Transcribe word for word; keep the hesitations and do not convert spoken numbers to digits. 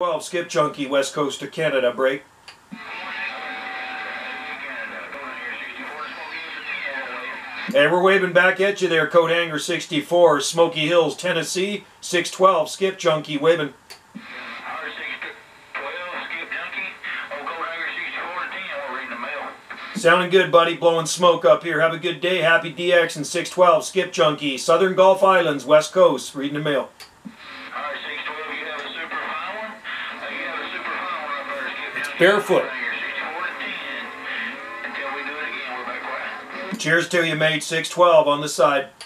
twelve, Skip Junkie, West Coast of Canada, break. And we're waving back at you there, Code Hanger sixty-four, Smoky Hills, Tennessee, six twelve, Skip Junkie, waving. Sounding good, buddy. Blowing smoke up here. Have a good day. Happy D X and six twelve, Skip Junkie, Southern Gulf Islands, West Coast, reading the mail. Alright, six twelve, you have a super fine one? Uh, you have a super fine one up there, Skip Junkie. Barefoot. sixty-four to ten. Until we do it again, we're back quiet. Cheers to you, mate. six twelve on the side.